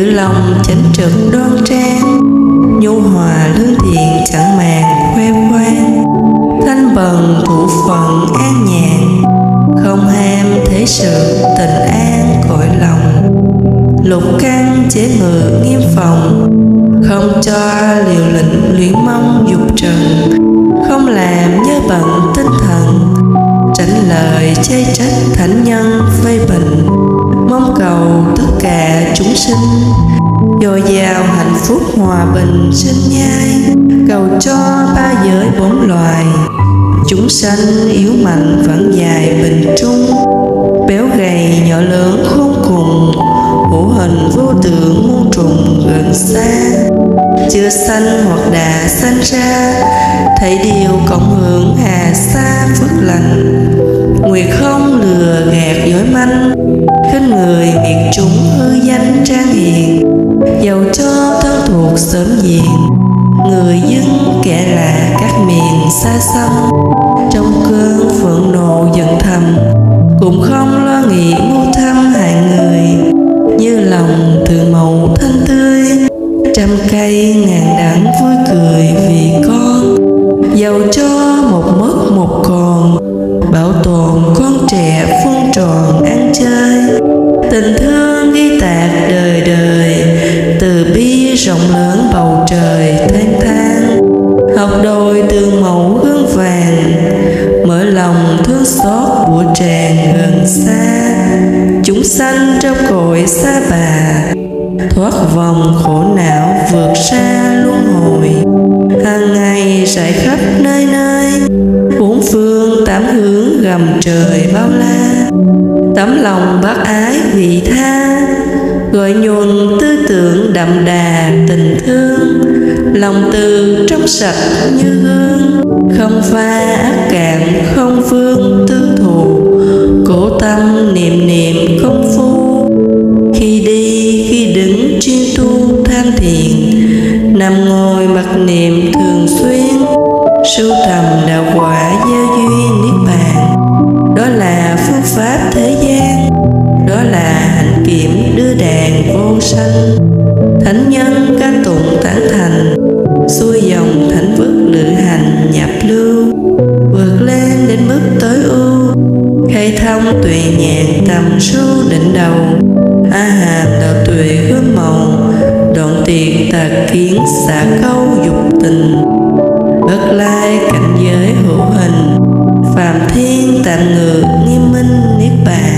lòng chánh trực đoan trang, nhu hòa lương thiện chẳng màng khoe khoang, thanh bần thủ phận an nhàn, không ham thế sự tình an cõi lòng. Lục căn chế ngự nghiêm phòng, không cho liều lĩnh luyện mong dục trần, không làm nhớ bận tinh thần, tránh lời chê trách thánh nhân phê bình, mong cầu tất cả chúng sinh dồi dào hạnh phúc hòa bình sinh nhai, cầu cho ba giới bốn loài chúng sanh yếu mạnh vẫn dài bình trung, béo gầy nhỏ lớn khôn cùng, hữu hình vô tượng muôn trùng gần xa, chưa sanh hoặc đã sanh ra, thấy điều cộng hưởng hà xa phước lành, nguyệt không lừa gạt dối manh, khinh người miệt chúng hư danh trang hiền, dầu cho thân thuộc sớm diệt, người dân kẻ lạ các miền xa xăm, trong cơn phẫn nộ giận thầm, cũng không lo nghĩ mưu thăm hại người, như lòng thường màu thanh tươi, trăm cây ngàn đắng vui cười vì con, dầu cho một mất một còn, bảo tồn con trẻ phương tròn ăn chơi, tình thương ghi tạc đời đời, từ bi rộng lớn bầu trời thênh thang, học đồi từ mẫu gương vàng, mở lòng thương xót của tràn gần xa, chúng sanh trong cõi xa bà, thoát vòng khổ não vượt ra luân hồi, hàng ngày rải khắp nơi nơi, bốn phương tám hướng gầm trời bao la, tấm lòng bác ái vị tha, gọi nhuần tư tưởng đậm đà tình thương, lòng từ trong sạch như gương, không pha ác cạn không vương tư thù, cố tâm niệm niệm công phu, khi đi khi đứng chuyên tu tham thiền, nằm ngồi mặc niệm thường xuyên, sưu tầm đạo quả gieo duyên niết bàn, đó là phương pháp thế gian, đó là hạnh kiểm đưa đàn vô sanh, thánh nhân ca tụng tán thành, xuôi dòng thánh vất lữ hành nhập lưu, vượt lên đến mức tối ưu, khai thông tuệ nhãn tầm sâu đỉnh đầu, a hàm đạo tuệ hướng màu, đoạn tiệt tà kiến xả câu dục tình, bất lai cảnh giới hữu hình, phàm thiên tạm ngự nghiêm minh niết bàn.